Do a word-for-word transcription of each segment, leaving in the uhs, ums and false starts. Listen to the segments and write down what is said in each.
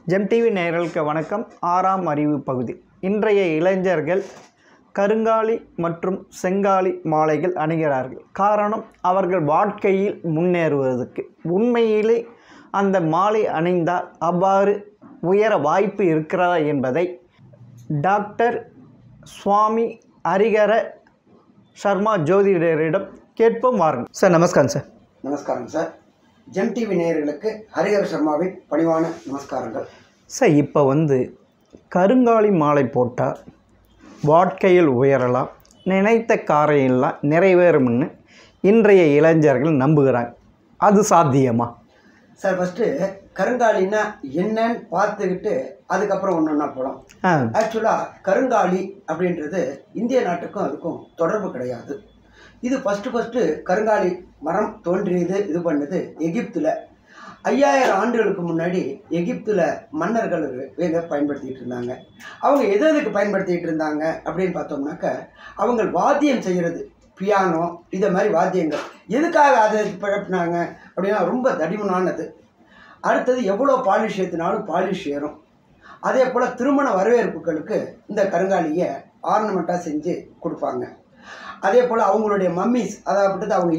GeM TV நேயர்களுக்கு வணக்கம். ஆறாம் அறிவு பகுதி. இன்றைய இளைஞர்கள் கருங்காலி மற்றும் செங்காலி மாலைகள் அணிகிறார்கள். காரணம், அவர்கள் வாழ்க்கையில் முன்னேறுவதற்கு. உண்மையிலே அந்த மாலை அணிந்தால் அவ்வாறு உயர வாய்ப்பு இருக்கிறதா என்பதை டாக்டர் சுவாமி ஹரிஹர சர்மா ஜோதிடரிடம் கேட்போம் வாருங்கள். சார் நமஸ்காரம். சார் நமஸ்காரம் சார். ஜெம் டிவி நேயர்களுக்கு ஹரிஹர சர்மாவின் பணிவான நமஸ்காரங்கள். சார், இப்போ வந்து கருங்காலி மாலை போட்டால் வாழ்க்கையில் உயரலாம், நினைத்த காரியெல்லாம் நிறைவேறும்னு இன்றைய இளைஞர்கள் நம்புகிறாங்க. அது சாத்தியமா சார்? ஃபஸ்ட்டு கருங்காலின்னா என்னன்னு பார்த்துக்கிட்டு அதுக்கப்புறம் ஒன்று ஒன்றா போகலாம். ஆக்சுவலாக கருங்காலி அப்படின்றது இந்திய நாட்டுக்கும் அதுக்கும் தொடர்பு கிடையாது. இது ஃபஸ்ட்டு ஃபஸ்ட்டு கருங்காலி மரம் தோன்றியது இது பண்ணது எகிப்தில். ஐயாயிரம் ஆண்டுகளுக்கு முன்னாடி எகிப்தில் மன்னர்கள் இதை பயன்படுத்திகிட்டு இருந்தாங்க. அவங்க எது எதுக்கு பயன்படுத்திகிட்டு இருந்தாங்க அப்படின்னு பார்த்தோம்னாக்க, அவங்க வாத்தியம் செய்கிறது, பியானோ இதை மாதிரி வாத்தியங்கள் எதுக்காக அதை பழப்பினாங்க அப்படின்னா ரொம்ப தடிமனானது. அடுத்தது எவ்வளோ பாலிஷ் ஏற்றினாலும் பாலிஷ் ஏறும். அதே போல் திருமண வரவேற்புகளுக்கு இந்த கருங்காலியை ஆர்னமெண்ட்டாக செஞ்சு கொடுப்பாங்க. அதே போல் அவங்களுடைய மம்மிஸ், அதாவது அவங்க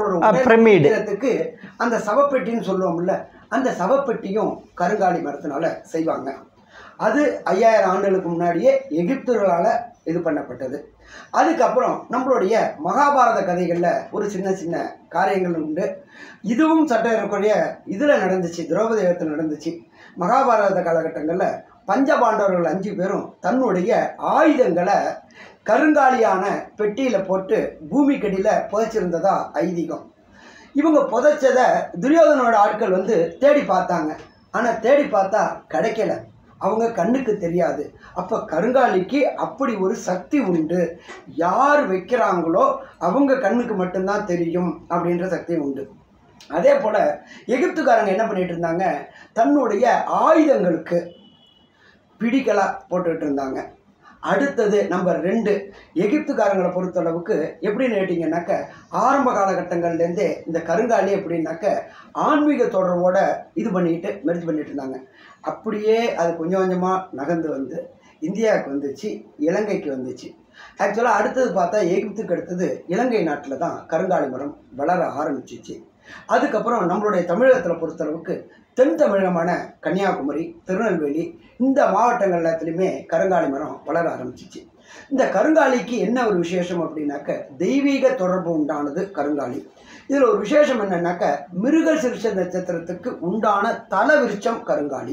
இறந்தவர்களோட அந்த சவப்பெட்டின்னு சொல்லுவோம்ல, அந்த சவப்பெட்டியும் கருங்காலி மரத்தினால செய்வாங்க. அது ஐயாயிரம் ஆண்டுகளுக்கு முன்னாடியே எகிப்தர்களால் இது பண்ணப்பட்டது. அதுக்கப்புறம் நம்மளுடைய மகாபாரத கதைகளில் ஒரு சின்ன சின்ன காரியங்கள் உண்டு. இதுவும் சட்டக்கூடிய இதில் நடந்துச்சு, திரௌபதி யுத்தத்தில் நடந்துச்சு. மகாபாரத காலகட்டங்களில் பஞ்சபாண்டவர்கள் அஞ்சு பேரும் தன்னுடைய ஆயுதங்களை கருங்காலியான பெட்டியில் போட்டு பூமிக்கடியில் புதைச்சிருந்ததா ஐதீகம். இவங்க புதைச்சதை துரியோதனோட ஆட்கள் வந்து தேடி பார்த்தாங்க. ஆனால் தேடி பார்த்தா கிடைக்கல, அவங்க கண்ணுக்கு தெரியாது. அப்போ கருங்காலிக்கு அப்படி ஒரு சக்தி உண்டு, யார் வைக்கிறாங்களோ அவங்க கண்ணுக்கு மட்டும்தான் தெரியும் அப்படின்ற சக்தி உண்டு. அதே போல் எகிப்துக்காரங்க என்ன பண்ணிட்டு இருந்தாங்க, தன்னுடைய ஆயுதங்களுக்கு பிடிக்கலாக போட்டுக்கிட்டு இருந்தாங்க. அடுத்தது நம்பர் ரெண்டு, எகிப்துக்காரங்களை பொறுத்தளவுக்கு எப்படின்னு கேட்டிங்கன்னாக்க, ஆரம்ப காலகட்டங்கள்லேருந்தே இந்த கருங்காலி எப்படின்னாக்க ஆன்மீக தொடர்போட இது பண்ணிக்கிட்டு மெர்ஜ் பண்ணிட்டு இருந்தாங்க. அப்படியே அது கொஞ்சம் கொஞ்சமாக நகர்ந்து வந்து இந்தியாவுக்கு வந்துச்சு, இலங்கைக்கு வந்துச்சு. ஆக்சுவலாக அடுத்தது பார்த்தா எகிப்துக்கு அடுத்தது இலங்கை நாட்டில் தான் கருங்காலி மரம் வளர ஆரம்பிச்சிச்சு. அதுக்கப்புறம் நம்மளுடைய தமிழகத்தில் பொறுத்தளவுக்கு தென் தமிழகமான கன்னியாகுமரி, திருநெல்வேலி இந்த மாவட்டங்கள் எல்லாத்துலேயுமே கருங்காலி மரம் வளர ஆரம்பிச்சிச்சு. இந்த கருங்காலிக்கு என்ன ஒரு விசேஷம் அப்படின்னாக்க, தெய்வீக தொடர்பு உண்டானது கருங்காலி. இதில் ஒரு விசேஷம் என்னன்னாக்க, மிருக சிறுஷ நட்சத்திரத்துக்கு உண்டான தல விருட்சம் கருங்காலி.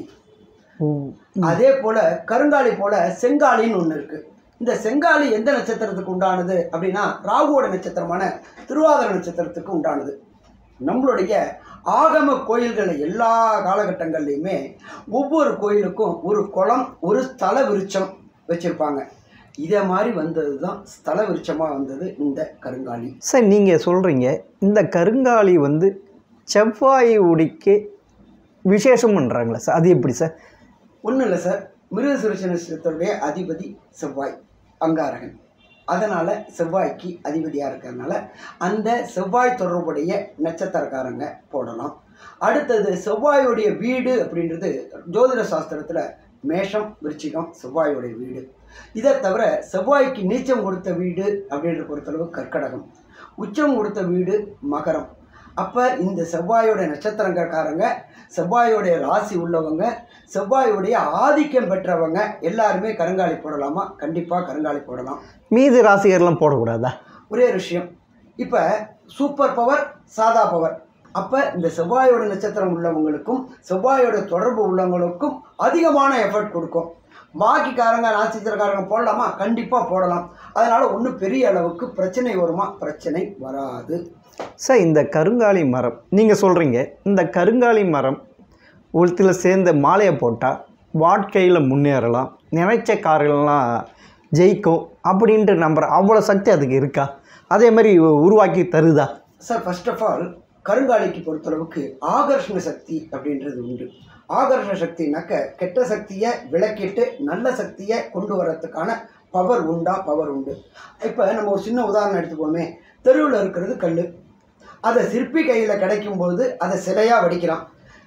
அதே போல கருங்காலி போல செங்காலின்னு ஒன்று இருக்கு. இந்த செங்காலி எந்த நட்சத்திரத்துக்கு உண்டானது அப்படின்னா, ராகுவோட நட்சத்திரமான திருவாதிரை நட்சத்திரத்துக்கு உண்டானது. நம்மளுடைய ஆகம கோயில்கள் எல்லா காலகட்டங்கள்லையுமே ஒவ்வொரு கோயிலுக்கும் ஒரு குளம், ஒரு ஸ்தல விருட்சம் வச்சுருப்பாங்க. இதே மாதிரி வந்தது தான் ஸ்தல விருட்சமாக வந்தது இந்த கருங்காலி. சார், நீங்கள் சொல்கிறீங்க இந்த கருங்காலி வந்து செவ்வாய் உடிக்கு விசேஷம் பண்ணுறாங்களா சார்? அது எப்படி சார்? ஒன்றும் இல்லை சார், மிருகசீரிஷ நட்சத்திரத்துடைய அதிபதி செவ்வாய், அங்காரகன். அதனால் செவ்வாய்க்கு அதிபதியாக இருக்கிறதுனால அந்த செவ்வாய் தொடர்புடைய நட்சத்திரக்காரங்க போடலாம். அடுத்தது செவ்வாயுடைய வீடு அப்படின்றது ஜோதிட சாஸ்திரத்தில் மேஷம், விருச்சிகம் செவ்வாயுடைய வீடு. இதை தவிர செவ்வாய்க்கு நீச்சம் கொடுத்த வீடு அப்படின்ற பொறுத்தளவு கர்க்கடகம், உச்சம் கொடுத்த வீடு மகரம். அப்போ இந்த செவ்வாயோடைய நட்சத்திரக்காரங்க, செவ்வாயோடைய ராசி உள்ளவங்க, செவ்வாயோடைய ஆதிக்கம் பெற்றவங்க எல்லாருமே கருங்காலி போடலாமா? கண்டிப்பாக கருங்காலி போடலாம். மீது ராசிகர்லாம் போடக்கூடாதா? ஒரே விஷயம், இப்போ சூப்பர் பவர், சாதா பவர். அப்போ இந்த செவ்வாயோட நட்சத்திரம் உள்ளவங்களுக்கும் செவ்வாயோட தொடர்பு உள்ளவங்களுக்கும் அதிகமான எஃபர்ட் கொடுக்கும். பாக்கிக்காரங்க நட்சத்திரக்காரங்க போடலாமா? கண்டிப்பாக போடலாம். அதனால் ஒன்றும் பெரிய அளவுக்கு பிரச்சனை வருமா? பிரச்சனை வராது. சார், இந்த கருங்காலி மரம் நீங்கள் சொல்கிறீங்க, இந்த கருங்காலி மரம் ஒருத்தில் சேர்ந்த மாலையை போட்டால் வாழ்க்கையில் முன்னேறலாம், நினைச்ச காரியெல்லாம் ஜெயிக்கும் அப்படின்ட்டு நம்புற அவ்வளோ சக்தி அதுக்கு இருக்கா? அதே மாதிரி உருவாக்கி தருதா? சார், ஃபர்ஸ்ட் ஆஃப் ஆல் கருங்காலிக்கு பொறுத்தளவுக்கு ஆகர்ஷண சக்தி அப்படின்றது உண்டு. ஆகர்ஷண சக்தினாக்க கெட்ட சக்தியை விளக்கிட்டு நல்ல சக்தியை கொண்டு வரத்துக்கான பவர் உண்டா? பவர் உண்டு. இப்போ நம்ம ஒரு சின்ன உதாரணம் எடுத்துப்போமே, தெருவில் இருக்கிறது கல், அதை சிற்பி கையில் கிடைக்கும்போது அதை சிலையாக வடிக்கிறான்.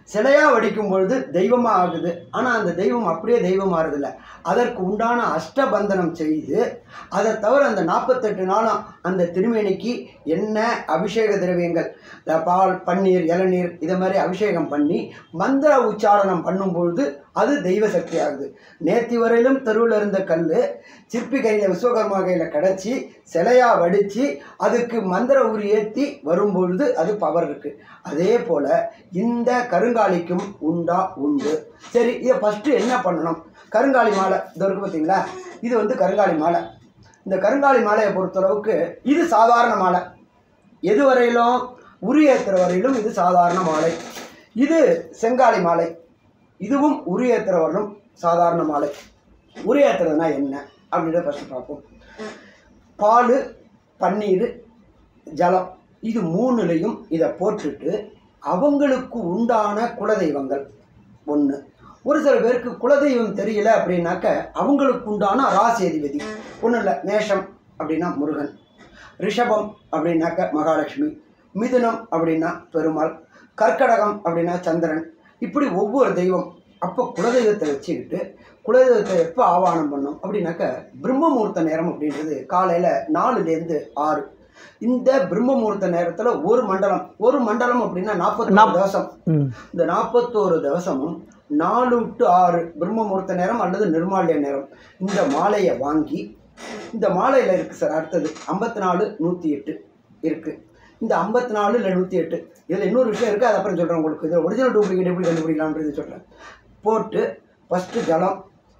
சிலையாக வடிக்கும் பொழுது தெய்வமாக ஆகுது. ஆனால் அந்த தெய்வம் அப்படியே தெய்வம் ஆறுதில்லை. அதற்கு உண்டான அஷ்டபந்தனம் செய்து அதை தவிர அந்த நாற்பத்தெட்டு நாளும் அந்த திருமேனிக்கு என்ன அபிஷேக திரவியங்கள், பால், பன்னீர், இளநீர் இதை மாதிரி அபிஷேகம் பண்ணி மந்திர உச்சாரணம் பண்ணும் பொழுது அது தெய்வ சக்தி ஆகுது. நேற்று வரையிலும் தெருவில் இருந்த கல் சிற்பி கையில், விஸ்வகர்மா கையில் கிடச்சி சிலையாக வடித்து அதுக்கு மந்திர உரி ஏற்றி வரும்பொழுது அது பவர் இருக்குது. அதே போல் இந்த கருங்காலிக்கும் உண்டா உண்டு. சரி, இதை ஃபஸ்ட்டு என்ன பண்ணணும்? கருங்காலி மாலை இது இருக்குது பார்த்தீங்களா, இது வந்து கருங்காலி மாலை. இந்த கருங்காலி மாலையை பொறுத்தளவுக்கு இது சாதாரண மாலை. எது வரையிலும் உரி ஏற்றுற வரையிலும் இது சாதாரண மாலை. இது செங்காலி மாலை, இதுவும் உரி ஏற்றுற வரலும் சாதாரண மாலை. உரி ஏற்றுறதுனா என்ன அப்படின்றத ஃபஸ்ட்டு பார்ப்போம். பால், பன்னீர், ஜலம் இது மூணுலையும் இதை போட்டுட்டு அவங்களுக்கு உண்டான குலதெய்வங்கள் ஒன்று. ஒரு சில பேருக்கு குலதெய்வம் தெரியல அப்படின்னாக்க அவங்களுக்கு உண்டான ராசி அதிபதி ஒன்றும் இல்லை. மேஷம் அப்படின்னா முருகன், ரிஷபம் அப்படின்னாக்க மகாலட்சுமி, மிதுனம் அப்படின்னா பெருமாள், கர்க்கடகம் அப்படின்னா சந்திரன். இப்படி ஒவ்வொரு தெய்வம். அப்போ குலதெய்வத்தை வச்சுக்கிட்டு குலதெய்வத்தை எப்போ ஆவாகனம் பண்ணோம் அப்படின்னாக்க பிரம்ம முகூர்த்த நேரம் அப்படின்றது காலையில் நாலுலேருந்து ஆறு. இந்த பிரம்ம முகூர்த்த நேரத்தில் ஒரு மண்டலம் ஒரு மண்டலம் அப்படின்னா நாற்பத்தோரு திவசம். இந்த நாற்பத்தோரு திவசமும் நாலு டு ஆறு பிரம்ம முகூர்த்த நேரம் அல்லது நிர்மால்ய நேரம். இந்த மாலையை வாங்கி, இந்த மாலையில் இருக்குது சார். அடுத்தது ஐம்பத்தி நாலு நூற்றி எட்டு இருக்குது. இந்த ஐம்பத்தி நாலு இல்லை நூற்றி எட்டு இதில் இன்னொரு விஷயம் இருக்குது, அது அப்புறம் சொல்கிறேன் உங்களுக்கு. இதில் ஒரிஜினல் டூப்ளிகேட் எப்படி கண்டுபிடிக்கலாம்ன்றது சொல்கிறேன். போட்டு ஃபஸ்ட்டு ஜலம்,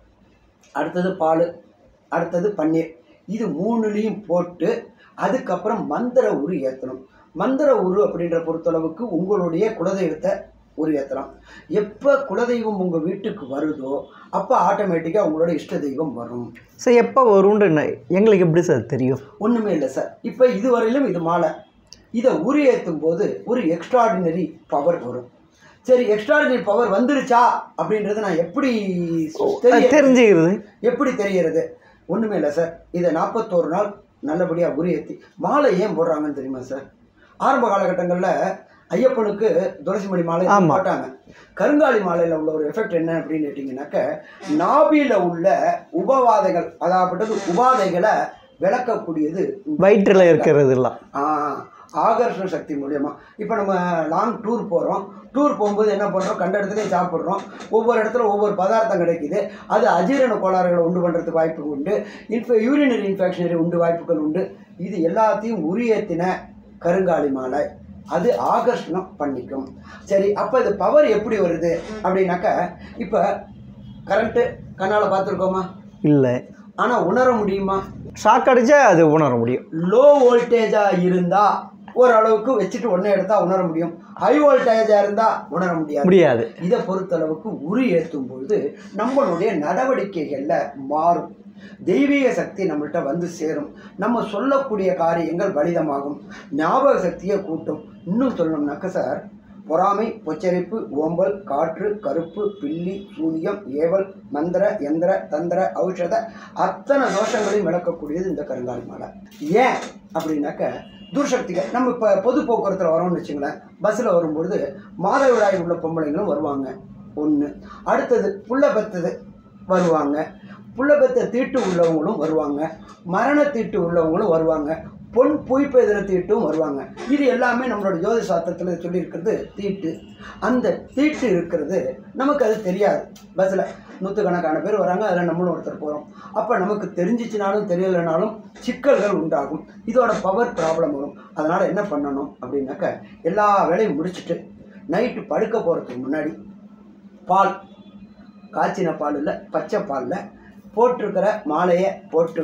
அடுத்தது பால், அடுத்தது பன்னீர், இது மூணுலேயும் போட்டு அதுக்கப்புறம் மந்திர உரு ஏற்றணும். மந்திர உரு அப்படின்ற பொறுத்தளவுக்கு உங்களுடைய குலதெய்வத்தை உரு ஏற்றலாம். எப்போ குலதெய்வம் உங்கள் வீட்டுக்கு வருதோ அப்போ ஆட்டோமேட்டிக்காக உங்களோட இஷ்ட தெய்வம் வரும். சார் எப்போ வரும்னு எங்களுக்கு எப்படி சார் தெரியும்? ஒன்றுமே இல்லை சார். இப்போ இதுவரையிலும் இது மாலை. இதை உரு ஏற்றும் போது ஒரு எக்ஸ்ட்ராடினரி பவர் வரும். சரி, எக்ஸ்ட்ராடினரி பவர் வந்துருச்சா அப்படின்றது நான் எப்படி தெரிஞ்சுக்கிறது? எப்படி தெரிகிறது? ஒன்றுமே இல்லை சார். இதை நாற்பத்தோரு நாள் நல்லபடியாக உரு ஏற்றி மாலை ஏன் போடுறாங்கன்னு தெரியுமா சார்? ஆரம்ப காலகட்டங்களில் ஐயப்பனுக்கு துளசிமணி மாலை போட்டாங்க. கருங்காலி மாலையில் உள்ள ஒரு எஃபெக்ட் என்ன அப்படின்னு கேட்டிங்கனாக்க, நாபியில் உள்ள உபவாதைகள், அதாவது உபாதைகளை விளக்கக்கூடியது வயிற்றில் இருக்கிறது இல்லை. ஆ ஆகர்ஷண சக்தி மூலியமாக. இப்போ நம்ம லாங் டூர் போகிறோம். டூர் போகும்போது என்ன பண்ணுறோம்? கண்ட இடத்துலையும் சாப்பிட்றோம். ஒவ்வொரு இடத்துல ஒவ்வொரு பதார்த்தம் கிடைக்குது. அது அஜீரண கோளாறுகளை உண்டு பண்ணுறதுக்கு வாய்ப்பு உண்டு. இன்ஃப யூரினரி இன்ஃபெக்ஷனரி உண்டு வாய்ப்புகள் உண்டு. இது எல்லாத்தையும் உரியேற்றின கருங்காலி மாலை அது ஆகர்ஷணம் பண்ணிக்கும். சரி, அப்போ இது பவர் எப்படி வருது அப்படின்னாக்கா, இப்போ கரண்ட்டு கண்ணால் பார்த்துருக்கோமா? இல்லை. ஆனால் உணர முடியுமா? ஷாக் அடிச்சா அது உணர முடியும். லோ வோல்டேஜாக இருந்தால் ஓரளவுக்கு வச்சுட்டு ஒன்றே எடுத்தால் உணர முடியும். ஹை வோல்டேஜாக இருந்தால் உணர முடியாது முடியாது இதை பொறுத்தளவுக்கு உரு ஏற்றும் பொழுது நம்மளுடைய நடவடிக்கைகளில் மாறும். தெய்வீக சக்தி நம்மள்கிட்ட வந்து சேரும். நம்ம சொல்லக்கூடிய காரியங்கள் பலிதமாகும். ஞாபக சக்தியை கூட்டும். இன்னும் சொல்லணும்னாக்க சார், பொறாமை, பொச்சரிப்பு, ஓம்பல், காற்று, கருப்பு, பில்லி, சூனியம், ஏவல், மந்திர, எந்திர, தந்திர, ஔஷத அத்தனை தோஷங்களையும் விளக்கக்கூடியது இந்த கருங்காலி மாலை. ஏன் அப்படின்னாக்க, துர்சக்திகள் நம்ம இப்போ பொது போக்குவரத்தில் வரோம்னு வச்சுங்களேன். பஸ்ஸில் வரும்பொழுது மாதவிடாய் உள்ள பொம்பளைங்களும் வருவாங்க ஒன்று. அடுத்தது புள்ள பெத்தது வருவாங்க. புள்ள பெத்த தீட்டு உள்ளவங்களும் வருவாங்க. மரண தீட்டு உள்ளவங்களும் வருவாங்க. பொன் பொய்ப்பெதிர தீட்டும் வருவாங்க. இது எல்லாமே நம்மளோட ஜோதி சாஸ்திரத்தில் சொல்லியிருக்கிறது தீட்டு. அந்த தீட்டு இருக்கிறது நமக்கு அது தெரியாது. பஸ்ஸில் நூற்றுக்கணக்கான பேர் வராங்க, அதில் நம்மளும் ஒருத்தர் போகிறோம். அப்போ நமக்கு தெரிஞ்சிச்சினாலும் தெரியலைனாலும் சிக்கல்கள் உண்டாகும். இதோட பவர் ப்ராப்ளம் வரும். அதனால் என்ன பண்ணணும் அப்படின்னாக்க, எல்லா வேலையும் முடிச்சுட்டு நைட்டு படுக்க போகிறதுக்கு முன்னாடி பால், காய்ச்சின பால் இல்லை பச்சை பாலில் போட்டிருக்கிற மாலையை போட்டு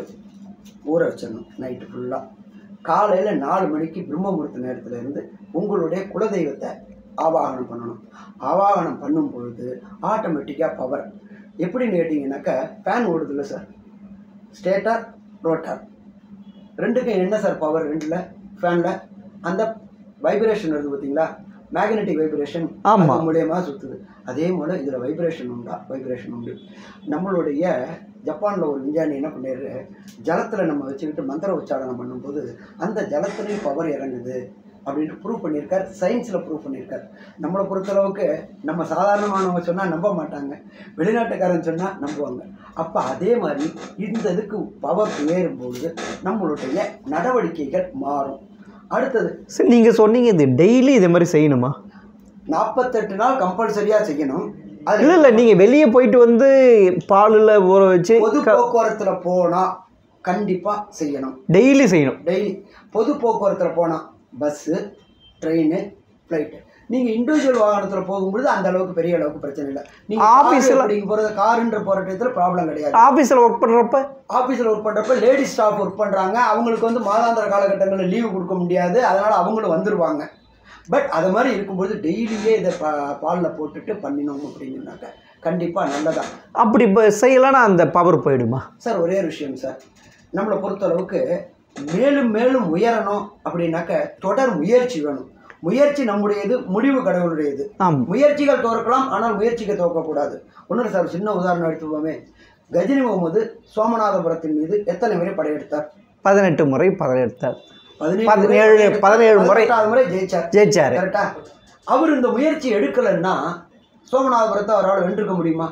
ஊற வச்சிடணும் நைட்டு ஃபுல்லாக. காலையில் நாலு மணிக்கு பிரம்ம முகூர்த்த நேரத்தில் இருந்து உங்களுடைய குலதெய்வத்தை ஆவாகனம் பண்ணணும். ஆவாகனம் பண்ணும் பொழுது ஆட்டோமேட்டிக்காக பவர் எப்படின்னு கேட்டிங்கனாக்கா, ஃபேன் ஓடுதில்ல சார், ஸ்டேட்டார் ரோட்டார் ரெண்டுக்கும் என்ன சார் பவர்? ரெண்டில் ஃபேனில் அந்த வைப்ரேஷன் வருது பார்த்தீங்களா, மேக்னெட்டிக் வைப்ரேஷன் மூலியமாக சுற்றுது. அதே போல் இதில் வைப்ரேஷன் உண்டா? வைப்ரேஷன் உண்டு. நம்மளுடைய ஜப்பானில் ஒரு விஞ்ஞானி என்ன பண்ணிடுற, ஜலத்தில் நம்ம வச்சுக்கிட்டு மந்திர உச்சாரணம் பண்ணும்போது அந்த ஜலத்துலேயும் பவர் இறங்குது அப்படின்ட்டு ப்ரூவ் பண்ணியிருக்கார். சயின்ஸில் ப்ரூவ் பண்ணியிருக்கார். நம்மளை பொறுத்தளவுக்கு நம்ம சாதாரணமானவங்க சொன்னால் நம்ப மாட்டாங்க, வெளிநாட்டுக்காரன் சொன்னால் நம்புவாங்க. அப்போ அதே மாதிரி இந்த இதுக்கு பவர் ஏறும்போது நம்மளுடைய நடவடிக்கைகள் மாறும். அடுத்தது சரி, நீங்கள் சொன்னீங்க இது டெய்லி இதே மாதிரி செய்யணுமா? நாற்பத்தெட்டு நாள் கம்பல்சரியாக செய்யணும். அது இல்லை இல்லை நீங்கள் வெளியே போயிட்டு வந்து பாலில் ஊற வச்சு பொது போக்குவரத்தில் போனால் கண்டிப்பாக செய்யணும். டெய்லி செய்யணும். டெய்லி பொது போக்குவரத்தில் போனால் பஸ்ஸு, ட்ரெயின், ஃப்ளைட்டு. நீங்கள் இண்டிவிஜுவல் வாகனத்தில் போகும்பொழுது அந்த அளவுக்கு பெரிய அளவுக்கு பிரச்சனை இல்லை. நீங்கள் ஆஃபீஸில் அப்படிங்க போகிறது காருன்ற போகிற டயத்தில் ப்ராப்ளம் கிடையாது. ஆஃபீஸில் ஒர்க் பண்ணுறப்ப ஆஃபீஸில் ஒர்க் பண்ணுறப்ப லேடிஸ் ஸ்டாஃப் ஒர்க் பண்ணுறாங்க, அவங்களுக்கு வந்து மாதாந்திர காலகட்டங்களில் லீவு கொடுக்க முடியாது, அதனால் அவங்களும் வந்துடுவாங்க. பட் அது மாதிரி இருக்கும்போது டெய்லியே இதை பா பாலில் போட்டுட்டு பண்ணினோம் அப்படின்னாக்க கண்டிப்பாக நல்லதான். அப்படி இப்போ செய்யலைன்னா அந்த பவர் போயிடுமா சார்? ஒரே விஷயம் சார், நம்மளை பொறுத்தளவுக்கு மேலும் மேலும் உயரணும் அப்படின்னாக்க தொடர் முயற்சி வேணும். முயற்சி நம்முடையது, முடிவு கடவுளுடையது. முயற்சிகள் தோற்கலாம், ஆனால் முயற்சிகள் தோற்கக்கூடாது. ஒன்றும் சார், சின்ன உதாரணம் எடுத்துப்போமே. கஜினி முகமது சோமநாதபுரத்தின் மீது எத்தனை முறை படையெடுத்தார்? பதினெட்டு முறை படையெடுத்தார். பதினேழு பதினேழு முறை முறை ஜெயிச்சார் ஜெயிச்சார் கரெக்டா? அவர் இந்த முயற்சி எடுக்கலைன்னா சோமநாதபுரத்தை அவரால் வென்றுக்க முடியுமா?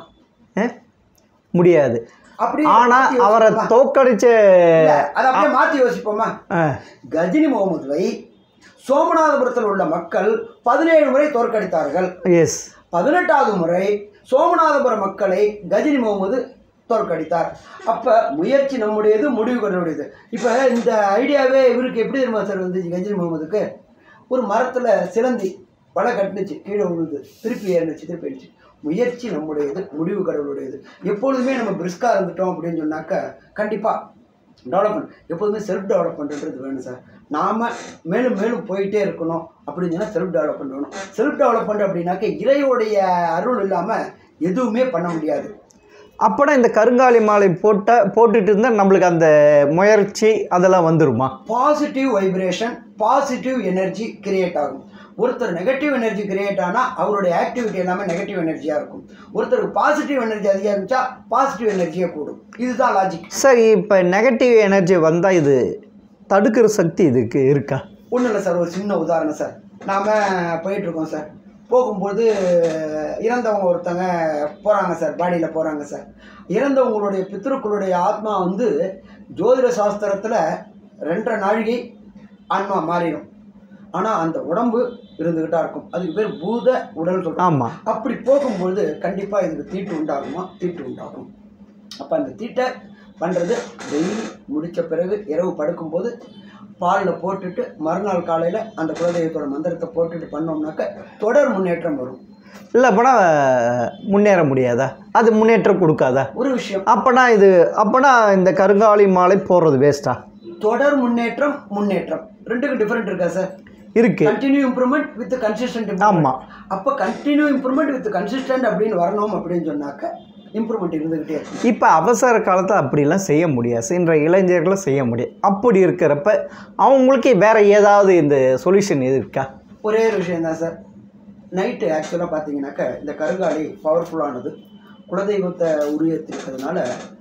முடியாது. அப்படி ஆனா அவரை தோக்கடிச்ச அதை அப்படியே மாற்றி யோசிப்போமா? கஜினி முகமதுவை சோமநாதபுரத்தில் உள்ள மக்கள் பதினேழு முறை தோற்கடித்தார்கள். எஸ். பதினெட்டாவது முறை சோமநாதபுரம் மக்களை கஜினி முகமது தோற்கடித்தார். அப்போ முயற்சி நம்முடையது, முடிவு கடவுடையது. இப்போ இந்த ஐடியாவே இவருக்கு எப்படி தெரியுமா சார் வந்துச்சு? கஜினி முகமதுக்கு ஒரு மரத்தில் சிலந்தி வலை கட்டுனுச்சு, கீழே விழுது, திருப்பி ஏறினுச்சு, திருப்பி ஆயிடுச்சு. முயற்சி நம்முடையது, முடிவு கடவுளுடையது. எப்பொழுதுமே நம்ம பிரிஸ்காக இருந்துட்டோம் அப்படின்னு சொன்னாக்க கண்டிப்பாக டெவலப்மெண்ட், எப்போதுமே செல்ஃப் டெவலப்மெண்ட்ன்றது வேணும் சார். நாம் மேலும் மேலும் போயிட்டே இருக்கணும் அப்படின்னு சொன்னால் செல்ஃப் டெவலப்மெண்ட் வேணும். செல்ஃப் டெவலப்மெண்ட் அப்படின்னாக்க இறையோடைய அருள் இல்லாமல் எதுவுமே பண்ண முடியாது. அப்போனா இந்த கருங்காலி மாலை போட்ட போட்டுட்டு இருந்தால் நம்மளுக்கு அந்த முயற்சி அதெல்லாம் வந்துருமா? Positive vibration, positive energy create ஆகும். ஒருத்தர் நெகட்டிவ் எனர்ஜி கிரியேட் ஆனால் அவருடைய ஆக்டிவிட்டி எல்லாமே நெகட்டிவ் எனர்ஜியாக இருக்கும். ஒருத்தருக்கு பாசிட்டிவ் எனர்ஜி அதிகம் இருந்துச்சா பாசிட்டிவ் எனர்ஜியாக கூடும். இதுதான் லாஜிக். சார், இப்போ நெகட்டிவ் எனர்ஜி வந்தால் இது தடுக்கிற சக்தி இதுக்கு இருக்கா? ஒன்றும் இல்லை சார், ஒரு சின்ன உதாரணம் சார். நாம் போயிட்டுருக்கோம் சார், போகும்போது இறந்தவங்க ஒருத்தங்க போகிறாங்க சார், பாடியில் போகிறாங்க சார். இறந்தவங்களுடைய பித்ருக்களுடைய ஆத்மா வந்து ஜோதிட சாஸ்திரத்தில் ரெண்டரை நாழிகை ஆன்மா மாறிடும். ஆனால் அந்த உடம்பு இருந்துக்கிட்டா இருக்கும். அதுக்கு பேர் பூத உடல் சொல்கிறோம். ஆமாம். அப்படி போகும்பொழுது கண்டிப்பாக இதுக்கு தீட்டு உண்டாகுமா? தீட்டு உண்டாகும். அப்போ அந்த தீட்டை பண்ணுறது டெய்லி முடித்த பிறகு இரவு படுக்கும்போது பாலில் போட்டுட்டு மறுநாள் காலையில் அந்த குலதெய்வத்தோட மந்திரத்தை போட்டுட்டு பண்ணோம்னாக்க தொடர் முன்னேற்றம் வரும். இல்லை அப்போனா முன்னேற முடியாதா? அது முன்னேற்றம் கொடுக்காதா? ஒரு விஷயம். அப்போனா இது அப்போனா இந்த கருங்காலி மாலை போடுறது வேஸ்ட்டா? தொடர் முன்னேற்றம், முன்னேற்றம் ரெண்டுக்கும் டிஃபரெண்ட் இருக்கா சார்? இருக்கு. Continue improvement with consistent. ஆமாம். அப்போ கண்டினியூ இம்ப்ரூவ்மெண்ட் வித் கன்சிஸ்டன்ட் அப்படின்னு வரணும் அப்படின்னு சொன்னாக்க இம்ப்ரூவ்மெண்ட் இருந்துக்கிட்டே இருக்கும். இப்போ அவசர காலத்தில் அப்படிலாம் செய்ய முடியாது, இன்றைய இளைஞர்களும் செய்ய முடியாது. அப்படி இருக்கிறப்ப அவங்களுக்கு வேறு ஏதாவது இந்த சொல்யூஷன் எது இருக்கா? ஒரே ஒரு விஷயந்தான் சார். நைட்டு ஆக்சுவலாக பார்த்தீங்கன்னாக்க இந்த கருங்காலி பவர்ஃபுல்லானது, குலதெய்வத்தை உருவத்திருக்கிறதுனால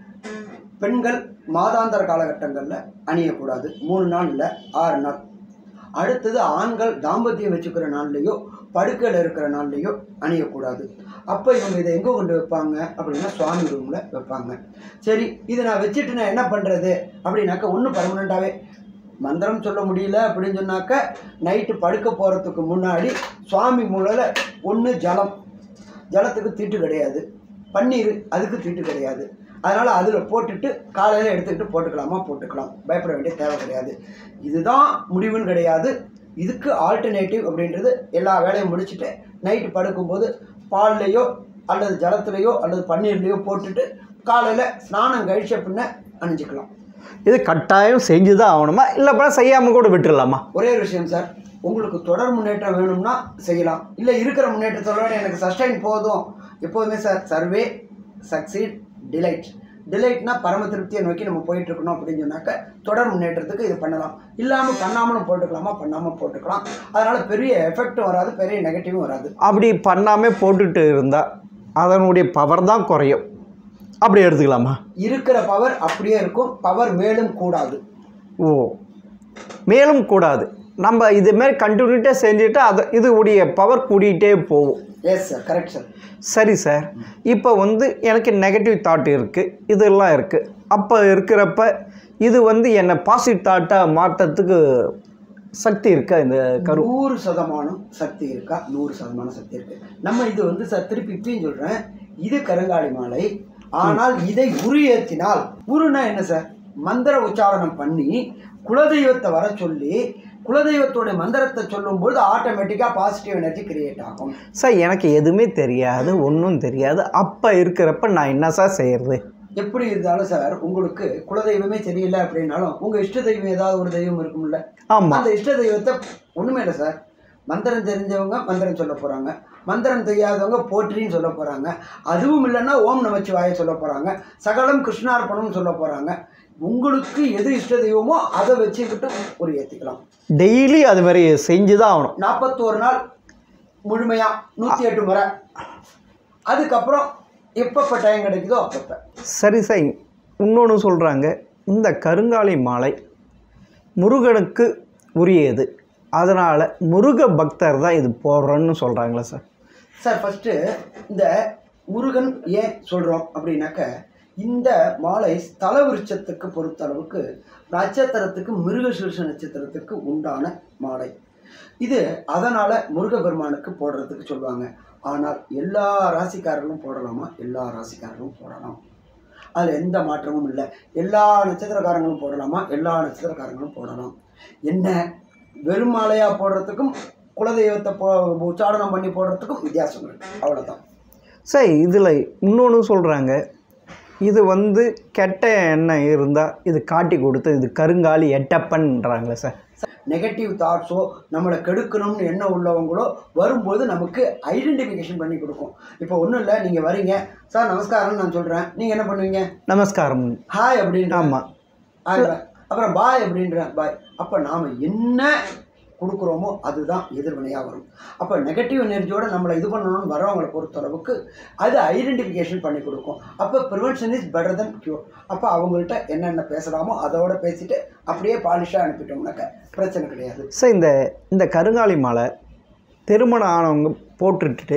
பெண்கள் மாதாந்திர காலகட்டங்களில் அணியக்கூடாது. மூணு நாள் இல்லை, ஆறு நாள். அடுத்தது ஆண்கள் தாம்பத்தியம் வச்சுக்கிற நாள்லேயோ படுக்கையில் இருக்கிற நாள்லேயோ அணியக்கூடாது. அப்போ இவங்க இதை எங்கே கொண்டு வைப்பாங்க அப்படின்னா சுவாமி ரூமில் வைப்பாங்க. சரி, இதை நான் வச்சுட்டு நான் என்ன பண்ணுறது அப்படின்னாக்க ஒன்றும் பர்மனெண்ட்டாகவே மந்திரம் சொல்ல முடியல அப்படின்னு சொன்னாக்க நைட்டு படுக்க போகிறதுக்கு முன்னாடி சுவாமி மூலையில் ஒன்று ஜலம், ஜலத்துக்கு தீட்டு கிடையாது, பன்னீர் அதுக்கு தீட்டு கிடையாது. அதனால் அதில் போட்டுட்டு காலையில் எடுத்துக்கிட்டு போட்டுக்கலாமா? போட்டுக்கலாம், பயப்பட வேண்டிய தேவை கிடையாது. இதுதான் முடிவுன்னு கிடையாது. இதுக்கு ஆல்டர்னேட்டிவ் அப்படின்றது எல்லா வேலையும் முடிச்சுட்டு நைட்டு படுக்கும்போது பால்லையோ அல்லது ஜலத்துலையோ அல்லது பன்னீர்லேயோ போட்டுட்டு காலையில் ஸ்நானம் கழிச்ச பின்ன அணிஞ்சிக்கலாம். இது கட்டாயம் செஞ்சு தான் ஆகணுமா, இல்லைப்பா செய்யாமல் கூட விட்டுடலாமா? ஒரே ஒரு விஷயம் சார், உங்களுக்கு தொடர் முன்னேற்றம் வேணும்னா செய்யலாம். இல்லை இருக்கிற முன்னேற்றத்தோட எனக்கு சஸ்டைன் போதும். எப்போதுமே சார் சர்வே, சக்சீட், டிலைட். டிலைட்னா பரம திருப்தியை நோக்கி நம்ம போயிட்டு இருக்கணும் அப்படின்னு சொன்னாக்க தொடர் முன்னேற்றத்துக்கு இது பண்ணலாம். இல்லாமல் பண்ணாமலும் போட்டுக்கலாமா? பண்ணாமல் போட்டுக்கலாம். அதனால் பெரிய எஃபெக்டும் வராது, பெரிய நெகட்டிவும் வராது. அப்படி பண்ணாமல் போட்டுட்டு இருந்தால் அதனுடைய பவர் தான் குறையும், அப்படி எடுத்துக்கலாமா? இருக்கிற பவர் அப்படியே இருக்கும், பவர் மேலும் கூடாது. ஓ, மேலும் கூடாது. நம்ம இதுமாரி கண்டினியூட்டாக செஞ்சுட்டு அதை இது உடைய பவர் கூடிகிட்டே போகும். Yes sir, correct sir. சரி சார், இப்போ வந்து எனக்கு நெகட்டிவ் தாட் இருக்குது, இதெல்லாம் இருக்குது. அப்போ இருக்கிறப்ப இது வந்து என்னை பாசிட்டிவ் தாட்டாக மாற்றத்துக்கு சக்தி இருக்கா? இந்த கரு நூறு சதமானம் சக்தி இருக்கா? நூறு சதமானம் சக்தி இருக்கு. நம்ம இது வந்து சார் திருப்பி இப்பயும் சொல்கிறேன், இது கருங்காலி மாலை. ஆனால் இதை உருயேற்றினால், உருனா என்ன சார்? மந்திர உச்சாரணம் பண்ணி குலதெய்வத்தை வர சொல்லி குலதெய்வத்தோடைய மந்திரத்தை சொல்லும்போது ஆட்டோமேட்டிக்காக பாசிட்டிவ் எனர்ஜி கிரியேட் ஆகும். சார் எனக்கு எதுவுமே தெரியாது, ஒன்றும் தெரியாது. அப்போ இருக்கிறப்ப நான் என்ன சார் செய்கிறது? எப்படி இருந்தாலும் சார், உங்களுக்கு குலதெய்வமே தெரியல அப்படின்னாலும் உங்கள் இஷ்ட தெய்வம் ஏதாவது ஒரு தெய்வம் இருக்கும்ல. ஆமாம், அந்த இஷ்ட தெய்வத்தை ஒன்றுமே இல்லை சார். மந்திரம் தெரிஞ்சவங்க மந்திரம் சொல்ல போகிறாங்க, மந்திரம் தெரியாதவங்க போற்றின்னு சொல்ல போகிறாங்க, அதுவும் இல்லைன்னா ஓம் நமச்சிவாய சொல்ல போகிறாங்க, சகலம் கிருஷ்ணார்ப்பணம்னு சொல்ல போகிறாங்க. உங்களுக்கு எது இஷ்ட தெய்வமோ அதை வச்சுக்கிட்டு ஒரு ஏற்றிக்கலாம். டெய்லி அது மாதிரி செஞ்சு தான் ஆகணும். நாற்பத்தோரு நாள் முழுமையாக நூற்றி எட்டு முறை. அதுக்கப்புறம் எப்பப்போ டைம் கிடைக்குதோ அப்பப்போ. சரி சார், இன்னொன்று சொல்கிறாங்க, இந்த கருங்காலி மாலை முருகனுக்கு உரியது, அதனால் முருக பக்தர் தான் இது போடுறோன்னு சொல்கிறாங்களா சார்? சார் ஃபஸ்ட்டு இந்த முருகன் ஏன் சொல்கிறோம் அப்படின்னாக்க, இந்த மாலை ஸ்தல விருட்சத்துக்கு பொறுத்தளவுக்கு நட்சத்திரத்துக்கு மிருகசீர்ஷ நட்சத்திரத்துக்கு உண்டான மாலை இது. அதனால் முருகபெருமானுக்கு போடுறதுக்கு சொல்லுவாங்க. ஆனால் எல்லா ராசிக்காரர்களும் போடலாமா? எல்லா ராசிக்காரர்களும் போடலாம், அதில் எந்த மாற்றமும் இல்லை. எல்லா நட்சத்திரக்காரங்களும் போடலாமா? எல்லா நட்சத்திரக்காரங்களும் போடலாம். என்ன வெறும் மாலையாக போடுறதுக்கும் குலதெய்வத்தை போ உச்சாரணம் பண்ணி போடுறதுக்கும் வித்தியாசம் இருக்குது, அவ்வளோதான். சார் இதில் இன்னொன்று சொல்கிறாங்க, இது வந்து கெட்ட எண்ணம் இருந்தால் இது காட்டி கொடுத்து இது கருங்காலி எட்டப்பன்றாங்களே சார். நெகட்டிவ் தாட்ஸோ நம்மளை கெடுக்கணும்னு எண்ணம் உள்ளவங்களோ வரும்போது நமக்கு ஐடென்டிஃபிகேஷன் பண்ணி கொடுக்கும். இப்போ ஒன்றும் இல்லை, நீங்கள் வரீங்க சார், நமஸ்காரம்னு நான் சொல்கிறேன், நீங்கள் என்ன பண்ணுவீங்க? நமஸ்காரம், ஹாய் அப்படின்ற. ஆமாம், அப்புறம் பாய் அப்படின்ற பாய். அப்போ நாம் என்ன கொடுக்குறோமோ அதுதான் எதிர்வினையாக வரும். அப்போ நெகட்டிவ் எனர்ஜியோட நம்மளை இது பண்ணணும்னு வரவங்களை பொறுத்தளவுக்கு அது ஐடென்டிஃபிகேஷன் பண்ணி கொடுக்கும். அப்போ prevention is better then cure. அப்போ அவங்கள்ட்ட என்னென்ன பேசலாமோ அதோட பேசிட்டு அப்படியே பாலிஷாக அனுப்பிட்டோம்னாக்க பிரச்சனை கிடையாது. சார் இந்த இந்த கருங்காலி மாலை திருமணம் ஆனவங்க போட்டுட்டு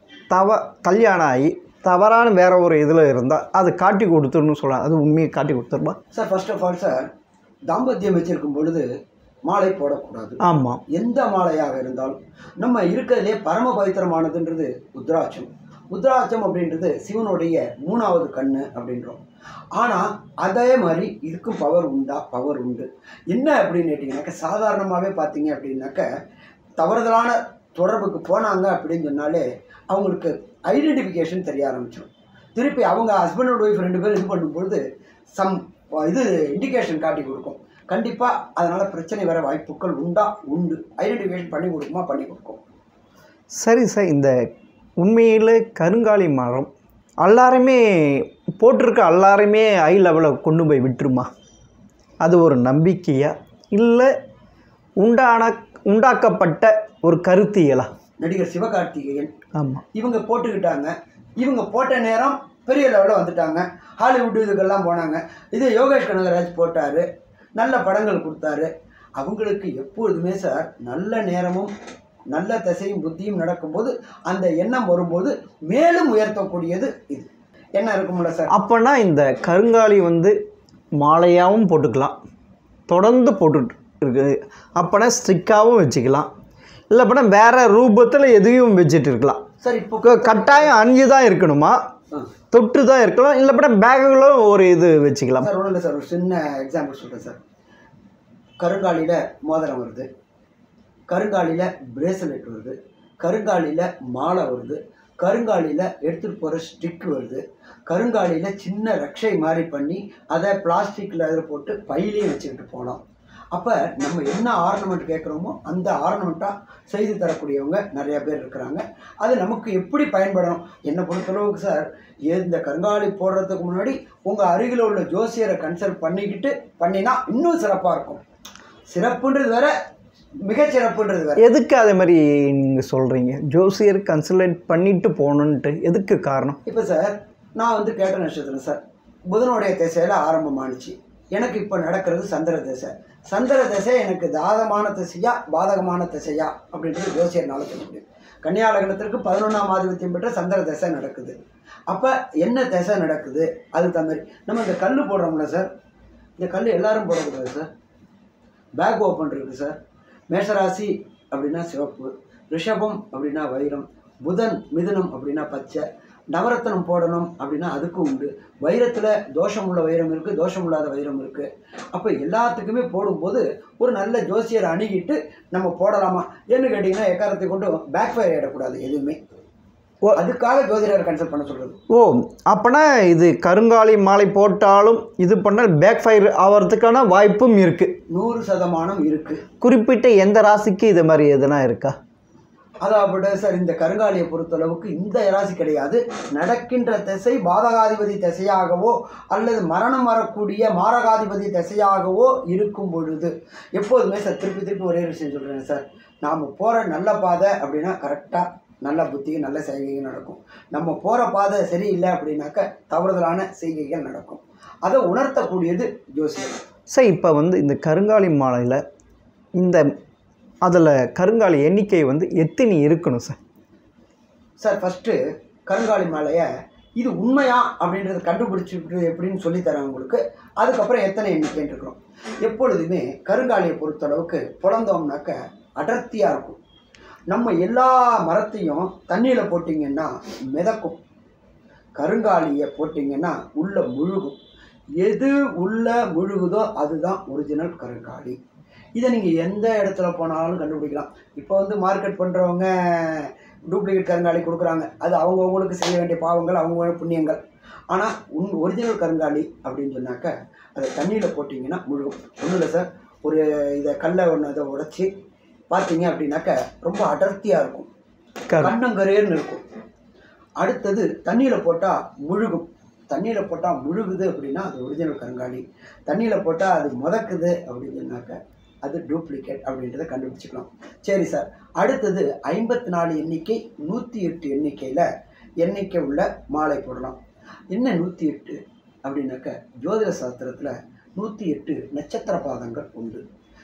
தவ கல்யாணம் ஆகி தவறான வேற ஒரு இதில் இருந்தால் அது காட்டி கொடுத்துருன்னு சொல்லலாம், அது உண்மையை காட்டி கொடுத்துருமா? Sir first of all sir, தாம்பத்தியம் வச்சிருக்கும் பொழுது மாலை போடக்கூடாது. ஆமாம், எந்த மாலையாக இருந்தாலும். நம்ம இருக்கிறதுலே பரம பவித்திரமானதுன்றது உத்ராட்சம். உத்ராட்சம் அப்படின்றது சிவனுடைய மூணாவது கண்ணு அப்படின்றோம். ஆனால் அதே மாதிரி இதுக்கும் பவர் உண்டா? பவர் உண்டு. என்ன அப்படின்னு கேட்டிங்கனாக்க, சாதாரணமாகவே பார்த்தீங்க அப்படின்னாக்க தவறுதலான தொடர்புக்கு போனாங்க அப்படின்னு சொன்னாலே அவங்களுக்கு ஐடென்டிஃபிகேஷன் தெரிய ஆரம்பிச்சிடும். திருப்பி அவங்க ஹஸ்பண்ட் அண்ட் ஒய்ஃப் ரெண்டு பேரும் இது பண்ணும்பொழுது சம் இது இண்டிகேஷன் காட்டி கொடுக்கும். கண்டிப்பாக அதனால் பிரச்சனை வர வாய்ப்புகள் உண்டா? உண்டு. ஐடென்டிஃபிகேஷன் பண்ணி கொடுக்குமா? பண்ணி கொடுக்கும். சரி சார், இந்த உண்மையில் கருங்காலி மரம் எல்லாருமே போட்டிருக்க எல்லாருமே ஹை லெவலில் கொண்டு போய் விட்டுருமா? அது ஒரு நம்பிக்கையா இல்லை உண்டான உண்டாக்கப்பட்ட ஒரு கருத்தியலா? நடிகர் சிவகார்த்திகேயன், ஆமாம், இவங்க போட்டுக்கிட்டாங்க. இவங்க போட்ட நேரம் பெரிய லெவலில் வந்துட்டாங்க, ஹாலிவுட் இதுக்கெல்லாம் போனாங்க. இது யோகேஷ் கனகராஜ் போட்டார், நல்ல படங்கள் கொடுத்தாரு. அவங்களுக்கு எப்பொழுதுமே சார் நல்ல நேரமும் நல்ல தசையும் புத்தியும் நடக்கும்போது அந்த எண்ணம் வரும்போது மேலும் உயர்த்தக்கூடியது இது என்ன இருக்கும்ல சார். அப்போனா இந்த கருங்காலி வந்து மாலையாகவும் போட்டுக்கலாம், தொடர்ந்து போட்டுட்டு இருக்குது. அப்போனா ஸ்ட்ரிக்காகவும் வச்சுக்கலாம், இல்லை அப்படின்னா வேறு ரூபத்தில் எதையும் வச்சுட்டு இருக்கலாம் சார். இப்போ கட்டாயம் அஞ்சு தான் இருக்கணுமா? தொட்டு தான் இருக்கலாம், இல்லை அப்படின்னா பேக்குகளும் ஒரு இது வச்சுக்கலாம் சார். ஒன்றும் இல்லை சார், ஒரு சின்ன எக்ஸாம்பிள் சொல்கிறேன் சார். கருங்காலியில் மோதிரம் வருது, கருங்காலியில் பிரேஸ்லெட் வருது, கருங்காலியில் மாலை வருது, கருங்காலியில் எடுத்துகிட்டு போகிற ஸ்டிக் வருது, கருங்காலியில் சின்ன ரக்ஷை மாதிரி பண்ணி அதை பிளாஸ்டிக்கில் அதில் போட்டு பையிலையும் வச்சுக்கிட்டு போகலாம். அப்போ நம்ம என்ன ஆர்னமெண்ட் கேட்குறோமோ அந்த ஆர்னமெண்ட்டாக செய்து தரக்கூடியவங்க நிறைய பேர் இருக்கிறாங்க. அது நமக்கு எப்படி பயன்படணும் என்னை பொறுத்தளவுக்கு சார், இந்த கருங்காலி போடுறதுக்கு முன்னாடி உங்கள் அருகில் உள்ள ஜோசியரை கன்சல்ட் பண்ணிக்கிட்டு பண்ணினா இன்னும் சிறப்பாக இருக்கும். சிறப்புன்றது வேற, மிகச்சிறப்புன்றது வேற. எதுக்கு அதே மாதிரி நீங்கள் சொல்கிறீங்க ஜோசியர் கன்சல்ட் பண்ணிட்டு போகணுன்ட்டு? எதுக்கு காரணம்? இப்போ சார் நான் வந்து கேட்ட நட்சத்திரம் சார், புதனுடைய திசையில் ஆரம்பமானுச்சு. எனக்கு இப்போ நடக்கிறது சந்திர தசை. சந்திர தசை எனக்கு தாதமான திசையா பாதகமான திசையா அப்படின்றது ஜோசியர்னால சொல்ல முடியும். கன்னியா லக்னத்திற்கு பதினொன்றாம் ஆதிபத்தியம் பெற்ற சந்திர தசை நடக்குது. அப்போ என்ன தசை நடக்குது அதுக்கு தகுந்த மாதிரி நம்ம இந்த கல் போடுறோம்ல சார், இந்த கல் எல்லாரும் போடக்கூடாது சார். பேக் ஓப்பன் இருக்குது சார். மேஷராசி அப்படின்னா சிவப்பு, ரிஷபம் அப்படின்னா வைரம், புதன் மிதுனம் அப்படின்னா பச்சை, நவரத்தனம் போடணும் அப்படின்னா அதுக்கும் உண்டு. வைரத்தில் தோஷம் உள்ள வைரம் இருக்குது, தோஷம் இல்லாத வைரம் இருக்குது. அப்போ எல்லாத்துக்குமே போடும்போது ஒரு நல்ல ஜோசியரை அணுகிட்டு நம்ம போடலாமா ஏன்னு கேட்டிங்கன்னா எக்காரத்தை கொண்டு பேக் ஃபயர் ஆகிடக்கூடாது எதுவுமே. ஓ அதுக்காக ஜோதிடரை கன்சல்ட் பண்ண சொல்கிறது. ஓ அப்போனா இது கருங்காலி மாலை போட்டாலும் இது பண்ணால் பேக் ஃபயர் ஆகிறதுக்கான வாய்ப்பும் இருக்குது, நூறு சதமானம் இருக்குது. குறிப்பிட்ட எந்த ராசிக்கு இது மாதிரி எதுனா இருக்கா? அதாவது சார் இந்த கருங்காலியை பொறுத்தளவுக்கு இந்த ராசி கிடையாது. நடக்கின்ற திசை பாதகாதிபதி திசையாகவோ அல்லது மரணம் வரக்கூடிய மாரகாதிபதி திசையாகவோ இருக்கும் பொழுது எப்போதுமே சார் திருப்பி திருப்பி ஒரே விஷயம் சொல்கிறேன் சார், நாம் போகிற நல்ல பாதை அப்படின்னா கரெக்டாக நல்ல புத்தி நல்ல செய்கைகள் நடக்கும். நம்ம போகிற பாதை சரியில்லை அப்படின்னாக்க தவறுதலான செய்கைகள் நடக்கும். அதை உணர்த்தக்கூடியது ஜோசியம் சார். இப்போ வந்து இந்த கருங்காலி மாலையில் இந்த அதில் கருங்காலி எண்ணிக்கை வந்து எத்தனை இருக்கணும் சார்? சார் ஃபஸ்ட்டு கருங்காலி மாலையை இது உண்மையா அப்படின்றத கண்டுபிடிச்சிட்டு எப்படின்னு சொல்லித்தரேன் உங்களுக்கு. அதுக்கப்புறம் எத்தனை எண்ணிக்கைன்னு இருக்கிறோம். எப்பொழுதுமே கருங்காலியை பொறுத்தளவுக்கு பிறந்தோம்னாக்க அடர்த்தியாக இருக்கும். நம்ம எல்லா மரத்தையும் தண்ணியில் போட்டிங்கன்னா மிதக்கும், கருங்காலியை போட்டிங்கன்னா உள்ள முழுகும். எது உள்ள முழுகுதோ அதுதான் ஒரிஜினல் கருங்காலி. இதை நீங்கள் எந்த இடத்துல போனாலும் கண்டுபிடிக்கலாம். இப்போ வந்து மார்க்கெட் பண்ணுறவங்க டூப்ளிகேட் கருங்காலி கொடுக்குறாங்க, அது அவங்கவுங்களுக்கு செய்ய வேண்டிய பாவங்கள் அவங்க புண்ணியங்கள். ஆனால் உன் ஒரிஜினல் கருங்காலி அப்படின்னு சொன்னாக்க அதை தண்ணியில் போட்டிங்கன்னா முழுகும். ஒன்றும் இல்லை சார், ஒரு இதை கல்லை ஒன்று அதை உடைச்சி பார்த்தீங்க அப்படின்னாக்க ரொம்ப அடர்த்தியாக இருக்கும், கண்ணங்கரேன்னு இருக்கும். அடுத்தது தண்ணியில் போட்டால் முழுகும். தண்ணியில் போட்டால் முழுகுது அப்படின்னா அது ஒரிஜினல் கருங்காலி. தண்ணியில் போட்டால் அது முதக்குது அப்படின்னு சொன்னாக்க அது டூப்ளிகேட் அப்படின்றத கண்டுபிடிச்சிக்கலாம். சரி சார், அடுத்தது ஐம்பத்தி நாலு எண்ணிக்கை நூற்றி எட்டு எண்ணிக்கையில் எண்ணிக்கை உள்ள மாலை போடலாம். என்ன நூற்றி எட்டு அப்படின்னாக்க ஜோதிட சாஸ்திரத்தில் நூற்றி எட்டு நட்சத்திர பாதங்கள் உண்டு.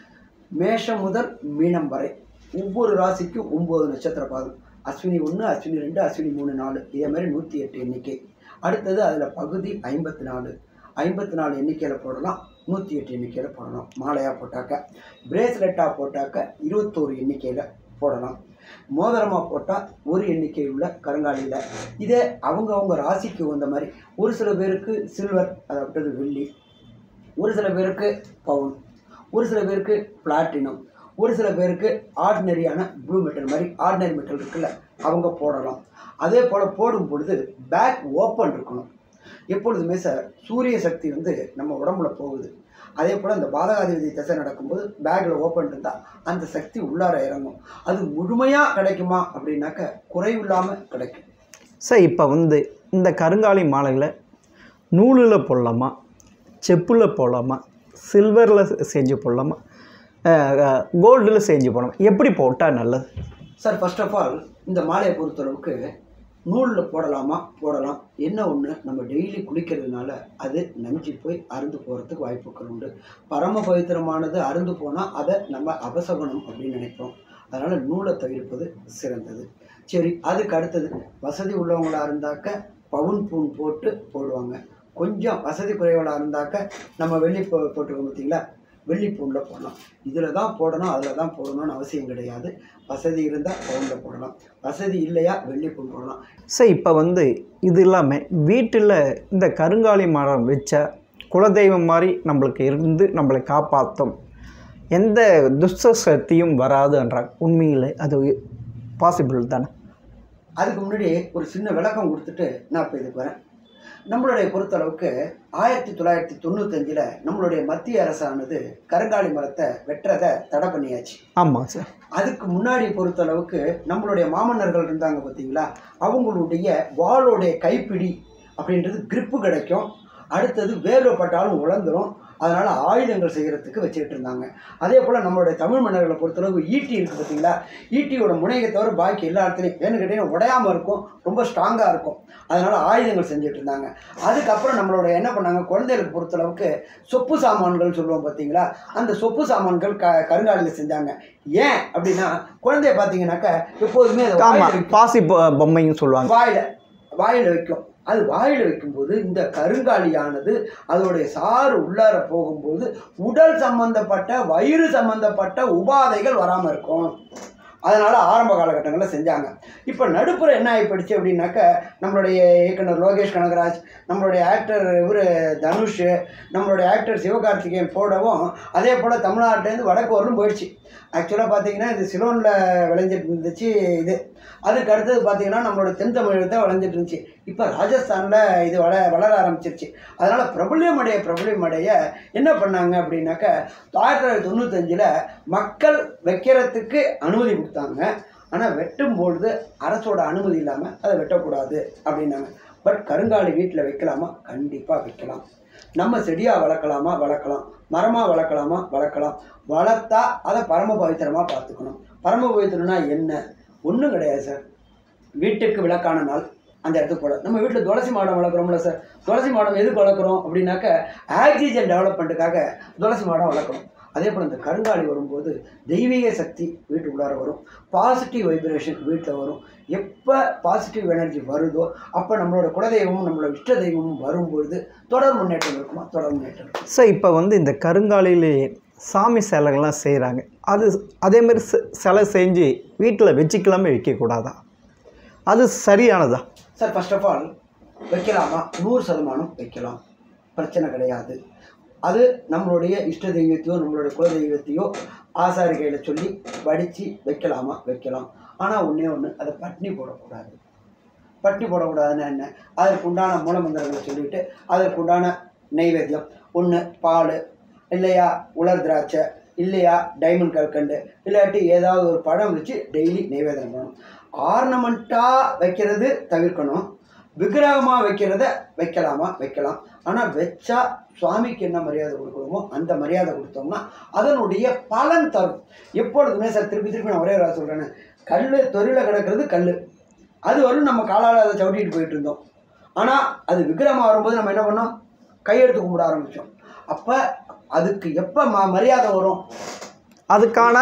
மேஷம் முதல் மீனம் வரை ஒவ்வொரு ராசிக்கும் ஒம்பது நட்சத்திர பாதம். அஸ்வினி ஒன்று, அஸ்வினி ரெண்டு, அஸ்வினி மூணு, நாலு, இதே மாதிரி நூற்றி எட்டு எண்ணிக்கை. அடுத்தது அதில் பகுதி ஐம்பத்தி நாலு ஐம்பத்தி நாலு எண்ணிக்கையில் போடலாம், நூற்றி எட்டு எண்ணிக்கையில் போடலாம். மாலையாக போட்டாக்க, பிரேஸ்லெட்டாக போட்டாக்க இருபத்தோரு எண்ணிக்கையில் போடலாம். மோதிரமாக போட்டால் ஒரு எண்ணிக்கை உள்ள கருங்காலியில். இதே அவங்கவுங்க ராசிக்கு வந்த மாதிரி ஒரு சில பேருக்கு சில்வர், அதாவது வெள்ளி, ஒரு சில பேருக்கு பவுன், ஒரு சில பேருக்கு பிளாட்டினம், ஒரு சில பேருக்கு ஆர்டினரியான ப்ளூ மெட்டல் மாதிரி ஆர்டினரி மெட்டல் இருக்குல்ல அவங்க போடலாம். அதே போல் போடும் பொழுது பேக் ஓப்பன் இருக்கணும். எப்பொழுதுமே சார் சூரிய சக்தி வந்து நம்ம உடம்புல போகுது. அதே போல் இந்த பாதகாதிபதி திசை நடக்கும்போது பேக்கில் ஓப்பன் இருந்தால் அந்த சக்தி உள்ளார இறங்கும். அது முழுமையாக கிடைக்குமா அப்படின்னாக்க குறைவில்லாமல் கிடைக்கும் சார். இப்போ வந்து இந்த கருங்காலி மாலைகளை நூலில் போடலாமா, செப்பில் போடலாமா, சில்வரில் செஞ்சு போடலாமா, கோல்டில் செஞ்சு போடலாமா, எப்படி போட்டால் நல்லது சார்? ஃபர்ஸ்ட் ஆஃப் ஆல் இந்த மாலையை பொறுத்தளவுக்கு நூலில் போடலாமா? போடலாம். என்ன ஒன்று, நம்ம டெய்லி குளிக்கிறதுனால அது நஞ்சு போய் அருந்து போகிறதுக்கு வாய்ப்புகள் உண்டு. பரம பவித்திரமானது அருந்து போனால் அதை நம்ம அபசகுணம் அப்படின்னு நினைப்போம். அதனால் நூலை தவிர்ப்பது சிறந்தது. சரி, அதுக்கு அடுத்தது வசதி உள்ளவங்களாக இருந்தாக்க பவுன் பூன் போட்டு போடுவாங்க. கொஞ்சம் வசதி குறைவலாக இருந்தாக்க நம்ம வெள்ளி போ போட்டுருக்கோம் பார்த்தீங்களா, வெள்ளி பூனில் போடலாம். இதில் தான் போடணும் அதில் தான் போடணும்னு அவசியம் கிடையாது. வசதி இருந்தால் பவுனில் போடலாம், வசதி இல்லையா வெள்ளி பூன் போடலாம். சார் இப்போ வந்து இது இல்லாமல் வீட்டில் இந்த கருங்காலி மரம் வச்ச குலதெய்வம் மாதிரி நம்மளுக்கு இருந்து நம்மளை காப்பாற்றும், எந்த துஷ்ட சக்தியும் வராதுன்றாங்க. உண்மையில் அது பாசிபிள் தானே? அதுக்கு முன்னாடி ஒரு சின்ன விளக்கம் கொடுத்துட்டு நான் இப்போ இதுக்கு வரேன். நம்மளுடைய பொறுத்தளவுக்கு ஆயிரத்தி தொள்ளாயிரத்தி தொண்ணூத்தஞ்சில் நம்மளுடைய மத்திய அரசானது கருங்காலி மரத்தை வெட்டுறதை தடை பண்ணியாச்சு. ஆமாம் சார். அதுக்கு முன்னாடி பொறுத்தளவுக்கு நம்மளுடைய மாமன்னர்கள் இருந்தாங்க பார்த்தீங்களா, அவங்களுடைய வாளுடைய கைப்பிடி அப்படின்றது கிரிப்பு கிடைக்கும். அடுத்தது வேர்வைப்பட்டாலும் உழந்துரும், அதனால் ஆயுதங்கள் செய்கிறதுக்கு வச்சுக்கிட்டு இருந்தாங்க. அதே போல் நம்மளுடைய தமிழ் மன்னர்களை பொறுத்தளவுக்கு ஈட்டி இருக்குது பார்த்தீங்களா, ஈட்டியோட முனையை தவிர பாக்கி எல்லா இடத்துலையும் ஏன்னு கேட்டிங்கன்னா உடையாமல் இருக்கும், ரொம்ப ஸ்ட்ராங்காக இருக்கும், அதனால் ஆயுதங்கள் செஞ்சுட்டு இருந்தாங்க. அதுக்கப்புறம் நம்மளோட என்ன பண்ணாங்க, குழந்தைகளுக்கு பொறுத்தளவுக்கு சொப்பு சாமான்கள் சொல்லுவோம் பார்த்தீங்களா, அந்த சொப்பு சாமான்கள் க கருங்காலியில் செஞ்சாங்க. ஏன் அப்படின்னா குழந்தைய பார்த்தீங்கன்னாக்கா எப்போதுமே பாசி பொம்மைன்னு சொல்லுவாங்க, வாயில் வாயில் வைக்கும். அது வாயில் வைக்கும்போது இந்த கருங்காலியானது அதோடைய சாறு உள்ளார போகும்போது உடல் சம்பந்தப்பட்ட வயிறு சம்பந்தப்பட்ட உபாதைகள் வராமல் இருக்கும். அதனால் ஆரம்ப காலகட்டங்களில் செஞ்சாங்க. இப்போ நடுப்புற என்ன ஆகிப்படுச்சு அப்படின்னாக்க நம்மளுடைய இயக்குனர் லோகேஷ் கனகராஜ், நம்மளுடைய ஆக்டர் இவர் தனுஷ், நம்மளுடைய ஆக்டர் சிவகார்த்திகேயன் போடவும் அதே போல் தமிழ்நாட்டிலேருந்து வடக்கு வரலும் போயிடுச்சு. ஆக்சுவலாக பார்த்தீங்கன்னா இது சிலோனில் விளைஞ்சிட்டு இருந்துச்சு இது. அதுக்கு அடுத்தது பார்த்தீங்கன்னா நம்மளோட தென் தமிழகத்தை விளைஞ்சிட்டு இருந்துச்சு. இப்போ ராஜஸ்தானில் இது வள வளர ஆரம்பிச்சிருச்சு. அதனால் பிரபல்யம் அடைய பிரபல்யம் அடைய என்ன பண்ணாங்க அப்படின்னாக்க ஆயிரத்தி தொள்ளாயிரத்தி தொண்ணூத்தஞ்சில் மக்கள் வைக்கிறதுக்கு அனுமதி கொடுத்தாங்க. ஆனால் வெட்டும்பொழுது அரசோட அனுமதி இல்லாமல் அதை வெட்டக்கூடாது அப்படின்னாங்க. பட் கருங்காலி வீட்டில் வைக்கலாமா? கண்டிப்பாக வைக்கலாம். நம்ம செடியாக வளர்க்கலாமா? வளர்க்கலாம். மரமாக வளர்க்கலாமா? வளர்க்கலாம். வளர்த்தா அதை பரம பவித்திரமாக பார்த்துக்கணும். பரம பவித்திரம்னா என்ன? ஒன்றும் கிடையாது சார். வீட்டுக்கு விளக்கான நாள் அந்த இடத்துக்கு போட நம்ம வீட்டில் துளசி மாடம் வளர்க்குறோம்ல சார், துளசி மாடம் எதுக்கு வளர்க்குறோம் அப்படின்னாக்க ஆக்சிஜன் டெவலப்மெண்ட்டுக்காக துளசி மாடம் வளர்க்குறோம். அதே போல் இந்த கருங்காலி வரும்போது தெய்வீக சக்தி வீட்டுக்குள்ளார வரும், பாசிட்டிவ் வைப்ரேஷன் வீட்டில் வரும். எப்போ பாசிட்டிவ் எனர்ஜி வருதோ அப்போ நம்மளோட குலதெய்வமும் நம்மளோட இஷ்ட தெய்வமும் வரும்பொழுது தொடர் முன்னேற்றம் இருக்குமா? தொடர் முன்னேற்றம். சார் இப்போ வந்து இந்த கருங்காலிலே சாமி சிலைகள்லாம் செய்கிறாங்க, அது அதேமாதிரி சிலை செஞ்சு வீட்டில் வச்சுக்கலாமே, வைக்கக்கூடாதா? அது சரியானதா சார்? ஃபர்ஸ்ட் ஆஃப் ஆல் வைக்கலாமா? நூறு சதமானம் வைக்கலாம், பிரச்சனை கிடையாது. அது நம்மளுடைய இஷ்ட தெய்வத்தையோ நம்மளுடைய குல தெய்வத்தையோ ஆசாரி கையில் சொல்லி வடித்து வைக்கலாமா? வைக்கலாம். ஆனால் ஒன்றே ஒன்று, அதை பட்னி போடக்கூடாது. பட்னி போடக்கூடாதுன்னா என்ன? அதற்கு உண்டான மூலமந்திரங்களை சொல்லிவிட்டு அதற்கு உண்டான நெய்வேத்தியம், ஒன்று பால், இல்லையா உலர் திராட்சை, இல்லையா டைமண்ட் கற்கண்டு, இல்லாட்டி ஏதாவது ஒரு பழம் வச்சு டெய்லி நெய்வேதனம் பண்ணணும். ஆர்னமெண்ட்டாக வைக்கிறது தவிர்க்கணும். விக்கிரகமாக வைக்கிறத வைக்கலாமா? வைக்கலாம். ஆனால் வச்சா சுவாமிக்கு என்ன மரியாதை கொடுக்கணுமோ அந்த மரியாதை கொடுத்தோம்னா அதனுடைய பலன் தரும். எப்பொழுதுமே சார் திருப்பி திருப்பி நான் ஒரே ஒரு சொல்கிறேன்னு, கல் தொழிலில் கிடக்கிறது கல், அது வரும் நம்ம காலால் அதை சவிட்டிட்டு போயிட்டு இருந்தோம். ஆனால் அது விக்கிரகமாக வரும்போது நம்ம என்ன பண்ணோம்? கையெடுத்து கும்பிட ஆரம்பித்தோம். அப்போ அதுக்கு எப்போ ம மரியாதை வரும்? அதுக்கான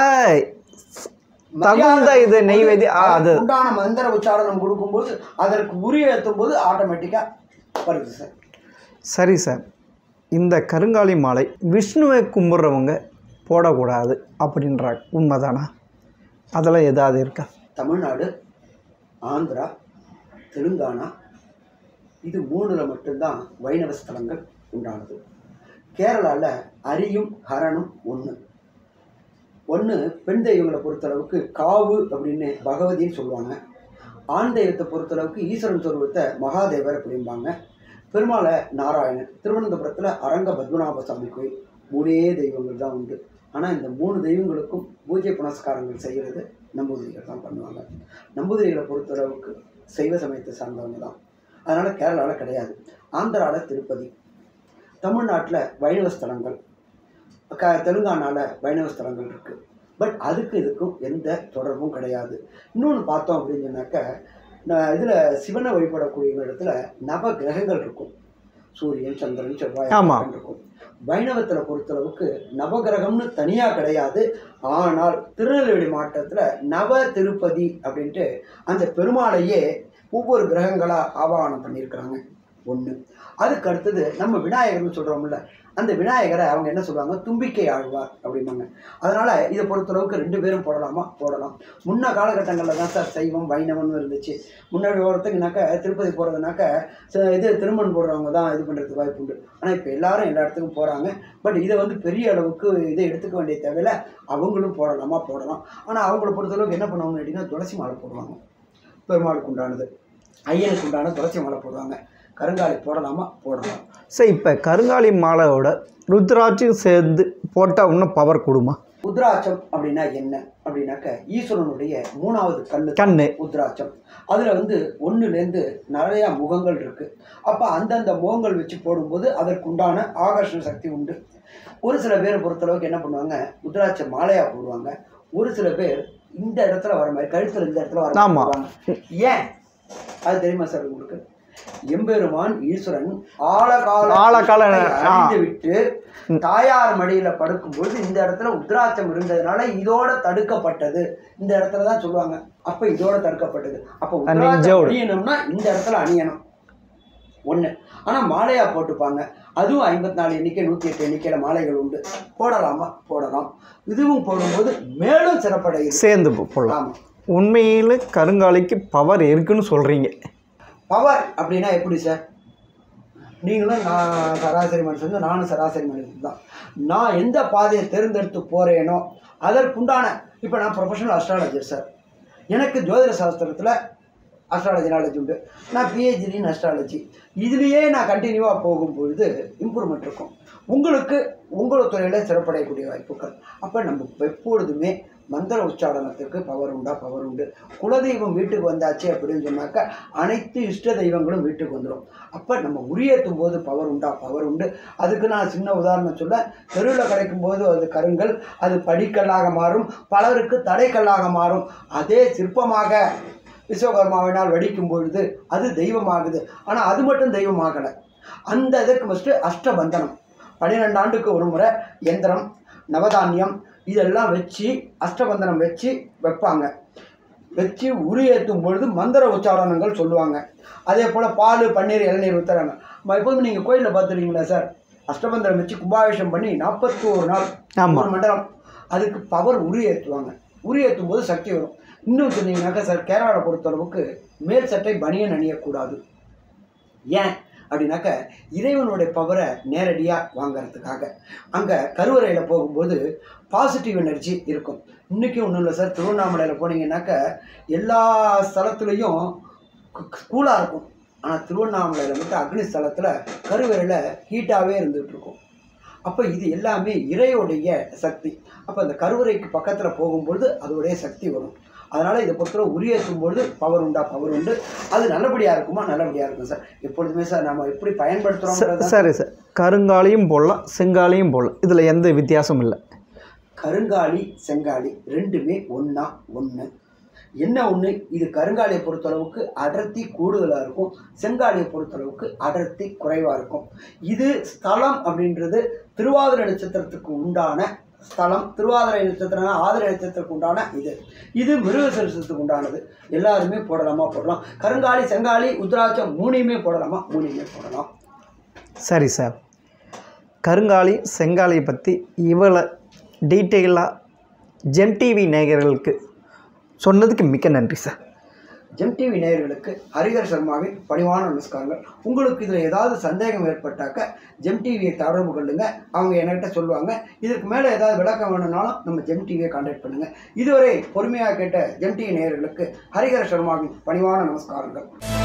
தகுந்த இது நெய்வேதி அது உண்டான மந்திர உச்சாரணம் கொடுக்கும்போது அதற்கு உரிய ஏற்றும் போது ஆட்டோமேட்டிக்காக வருது சார். சரி சார், இந்த கருங்காலி மாலை விஷ்ணுவை கும்பிட்றவங்க போடக்கூடாது அப்படின்றாங்க, உண்மைதானா? அதெல்லாம் எதாவது இருக்கா? தமிழ்நாடு, ஆந்திரா, தெலுங்கானா இது மூணில் மட்டும்தான் வைணவ ஸ்தலங்கள் உண்டானது. கேரளாவில் அரியும் ஹரனும் ஒன்று ஒன்று பெண் தெய்வங்களை பொறுத்தளவுக்கு காவு அப்படின்னு பகவதின்னு சொல்லுவாங்க. ஆண் தெய்வத்தை பொறுத்தளவுக்கு ஈஸ்வரன் சொருவத்தை மகாதேவர் அப்படிம்பாங்க. பெருமாளை நாராயணன். திருவனந்தபுரத்தில் அரங்க பத்மநாப சாமி கோயில். மூணே தெய்வங்கள் தான் உண்டு. ஆனால் இந்த மூணு தெய்வங்களுக்கும் பூஜை புனஸ்காரங்கள் செய்கிறது நம்பூதிரிகள் தான் பண்ணுவாங்க. நம்பூதிரிகளை பொறுத்தளவுக்கு சைவ சமயத்தை சார்ந்தவங்க தான். அதனால் கேரளாவில் கிடையாது. ஆந்திராவில் திருப்பதி, தமிழ்நாட்டில் வைணவ ஸ்தலங்கள், க தெலுங்கானாவில் வைணவ ஸ்தலங்கள் இருக்குது. பட் அதுக்கு இதுக்கும் எந்த தொடர்பும் கிடையாது. இன்னொன்று பார்த்தோம் அப்படின்னு சொன்னாக்க, இதில் சிவனை வழிபடக்கூடிய இடத்துல நவ கிரகங்கள் இருக்கும். சூரியன், சந்திரன், செவ்வாய் இருக்கும். வைணவத்தில் பொறுத்தளவுக்கு நவகிரகம்னு தனியாக கிடையாது. ஆனால் திருநெல்வேலி மாவட்டத்தில் நவ திருப்பதி அப்படின்ட்டு அந்த பெருமாளையே ஒவ்வொரு கிரகங்களாக ஆவாகனம் பண்ணியிருக்கிறாங்க. ஒன்று. அதுக்கு அடுத்தது நம்ம விநாயகர்னு சொல்கிறோம்ல, அந்த விநாயகரை அவங்க என்ன சொல்லுவாங்க? தும்பிக்கை ஆழ்வார் அப்படிம்பாங்க. அதனால் இதை பொறுத்தளவுக்கு ரெண்டு பேரும் போடலாமா? போடலாம். முன்ன காலகட்டங்களில் தான் சார் சைவம் வைணவம்னு இருந்துச்சு. முன்னாடி போகிறதுக்குனாக்கா திருப்பதி போகிறதுனாக்க இது திருமணம் போடுறவங்க தான் இது பண்ணுறதுக்கு வாய்ப்பு உண்டு. ஆனால் இப்போ எல்லாரும் எல்லா இடத்துக்கும் போகிறாங்க. பட் இதை வந்து பெரிய அளவுக்கு இதை எடுத்துக்க வேண்டிய தேவையில்லை. அவங்களும் போடலாமா? போடலாம். ஆனால் அவங்கள பொறுத்தளவுக்கு என்ன பண்ணுவாங்க அப்படின்னா துளசி மாலை போடுவாங்க. பெருமாளுக்கு உண்டானது, ஐயனுக்கு உண்டான துளசி மாலை போடுவாங்க. கருங்காலி போடலாமா? போடலாம். சரி, இப்போ கருங்காலி மாலையோட ருத்ராட்சியும் சேர்ந்து போட்டால் இன்னும் பவர் கொடுமா? உத்ராட்சம் அப்படின்னா என்ன அப்படின்னாக்க ஈஸ்வரனுடைய மூணாவது கண்ணு கண்ணு உத்ராட்சம். அதில் வந்து ஒன்றுலேருந்து நிறையா முகங்கள் இருக்குது. அப்போ அந்தந்த முகங்கள் வச்சு போடும்போது அதற்குண்டான ஆகர்ஷண சக்தி உண்டு. ஒரு சில பேரை பொறுத்தளவுக்கு என்ன பண்ணுவாங்க, உத்ராட்ச மாலையாக போடுவாங்க. ஒரு சில பேர் இந்த இடத்துல வர மாதிரி கழுத்தில் இந்த இடத்துல வர மாதிரி. ஏன் அது தெரியுமா சார் உங்களுக்கு? எம்பெருமான் ஈஸ்வரன் ஆழகால அறிந்து விட்டு தாயார் மடியில படுக்கும்போது இந்த இடத்துல உத்ராட்சம் இருந்ததுனால இதோட தடுக்கப்பட்டது. இந்த இடத்துல தான் சொல்லுவாங்க, அப்ப இதோட தடுக்கப்பட்டது. அப்ப உத்ராட்சம் அணியணும்னா இந்த இடத்துல அணியணும் ஒண்ணு. ஆனா மாலையா போட்டுப்பாங்க. அதுவும் ஐம்பத்தி நாலு எண்ணிக்கை நூத்தி எட்டு எண்ணிக்கையில மாலைகள் உண்டு. போடலாமா? போடலாம். இதுவும் போடும்போது மேலும் சிறப்படையுது. சேர்ந்து போடலாம். உண்மையில கருங்காலிக்கு பவர் இருக்குன்னு சொல்றீங்க. பவர் அப்படின்னா எப்படி சார்? நீங்களும் நான் சராசரி மனுஷன், நானும் சராசரி மனுஷன் தான். நான் எந்த பாதையை தேர்ந்தெடுத்து போகிறேனோ அதற்குண்டான, இப்போ நான் ப்ரொஃபஷனல் அஸ்ட்ராலஜர் சார். எனக்கு ஜோதிட சாஸ்திரத்தில் அஸ்ட்ராலஜி நாலேஜ் உண்டு. நான் பிஹெச்டி இன் அஸ்ட்ராலஜி. இதுலேயே நான் கண்டினியூவாக போகும்பொழுது இம்ப்ரூவ்மெண்ட் இருக்கும். உங்களுக்கு உங்களோட துறையில் சிறப்படையக்கூடிய வாய்ப்புகள். அப்போ நம்ம எப்பொழுதுமே மந்திர உச்சாரணத்துக்கு பவர் உண்டா? பவர் உண்டு. குலதெய்வம் வீட்டுக்கு வந்தாச்சு அப்படின்னு சொன்னாக்கா அனைத்து இஷ்ட தெய்வங்களும் வீட்டுக்கு வந்துடும். அப்போ நம்ம உரியேற்றும் போது பவர் உண்டா? பவர் உண்டு. அதுக்கு நான் சின்ன உதாரணம் சொல்ல, தெருவில் கிடைக்கும் போது அது கருங்கல், அது படிக்கல்லாக மாறும், பலருக்கு தடைக்கல்லாக மாறும். அதே சிற்பமாக விஸ்வகர்மாவினால் வடிக்கும் பொழுது அது தெய்வமாகுது. ஆனால் அது மட்டும் தெய்வமாகலை. அந்த இதுக்கு ஃபஸ்ட்டு அஷ்டபந்தனம், பன்னிரெண்டு ஆண்டுக்கு ஒரு முறை யந்திரம், நவதானியம் இதெல்லாம் வச்சு அஷ்டபந்தனம் வச்சு வைப்பாங்க. வச்சு உரியேற்றும் பொழுது மந்திர உச்சாரணங்கள் சொல்லுவாங்க. அதே போல் பால், பன்னீர், இளநீர் ஊற்றுறாங்க. எப்போதும் நீங்கள் கோயிலில் பார்த்துருக்கீங்களா சார்? அஷ்டபந்தனம் வச்சு கும்பாபிஷேகம் பண்ணி நாற்பத்தி ஒரு நாள் ஒரு மண்டலம் அதுக்கு பவர் உரியேற்றுவாங்க. உரியேற்றும் போது சக்தி வரும். இன்னும் சொன்னீங்கன்னாக்கா சார், கேரளாவை பொறுத்தளவுக்கு மேல் சட்டை பனியன் அணியக்கூடாது. ஏன் அப்படின்னாக்க இறைவனுடைய பவரை நேரடியாக வாங்கிறதுக்காக. அங்கே கருவறையில் போகும்போது பாசிட்டிவ் எனர்ஜி இருக்கும். இன்றைக்கி ஒன்றும் இல்லை சார், திருவண்ணாமலையில் போனீங்கன்னாக்க எல்லா ஸ்தலத்துலேயும் கூலாக இருக்கும். ஆனால் திருவண்ணாமலையில் மட்டும் அக்னி ஸ்தலத்தில் கருவறையில் ஹீட்டாகவே இருந்துகிட்டு இருக்கும். அப்போ இது எல்லாமே இறையோடைய சக்தி. அப்போ அந்த கருவறைக்கு பக்கத்தில் போகும்பொழுது அதோடைய சக்தி வரும். அதனால் இதை பொறுத்தவரை உரியேற்றும் பொழுது பவர் உண்டா? பவர் உண்டு. அது நல்லபடியாக இருக்குமா? நல்லபடியாக இருக்கும் சார். எப்பொழுதுமே சார் நம்ம எப்படி பயன்படுத்துகிறோம்? சரி சார், கருங்காலியும் போடலாம், செங்காலியும் போடலாம். இதில் எந்த வித்தியாசமும் இல்லை. கருங்காலி செங்காலி ரெண்டுமே ஒன்றா ஒன்று. என்ன ஒன்று, இது கருங்காலியை பொறுத்தளவுக்கு அடர்த்தி கூடுதலாக இருக்கும், செங்காலியை பொறுத்தளவுக்கு அடர்த்தி குறைவாக இருக்கும். இது ஸ்தலம் அப்படின்றது திருவாதிரை நட்சத்திரத்துக்கு உண்டான ஸ்தலம். திருவாதிரை நட்சத்திரம் ஆதிரை நட்சத்திரத்துக்கு உண்டான இது இது மிருகசரிசத்துக்கு உண்டானது. எல்லாருமே போடலாமா? போடலாம். கருங்காலி, செங்காலி, உத்ராட்சம் மூணையுமே போடலாமா? மூணையுமே போடலாம். சரி சார், கருங்காலி செங்காலியை பற்றி இவ்வளோ டீட்டெயிலாக ஜெம் டிவி நேயர்களுக்கு சொன்னதுக்கு மிக்க நன்றி சார். ஜெம் டிவி நேயர்களுக்கு ஹரிஹர் சர்மாவின் பணிவான நமஸ்காரங்கள். உங்களுக்கு இதில் ஏதாவது சந்தேகம் ஏற்பட்டாக்க ஜெம் டிவியை தொடர்பு கொள்ளுங்க. அவங்க என்கிட்ட சொல்லுவாங்க. இதுக்கு மேலே ஏதாவது விளக்கம் வேணும்னாலும் நம்ம ஜெம் டிவியை கான்டாக்ட் பண்ணுங்கள். இதுவரை பொறுமையாக கேட்ட ஜெம் டிவி நேயர்களுக்கு ஹரிஹர் சர்மாவின் பணிவான நமஸ்காரங்கள்.